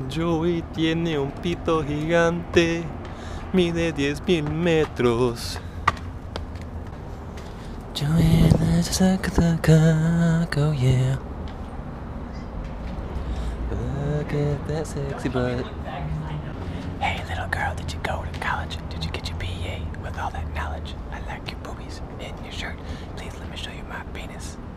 Joey tiene un pito gigante, mide 10,000 metros. Joey, let's suck the cock, oh yeah. Look at that sexy butt. Hey little girl, did you go to college? Did you get your BA with all that knowledge? I like your boobies and your shirt. Please let me show you my penis.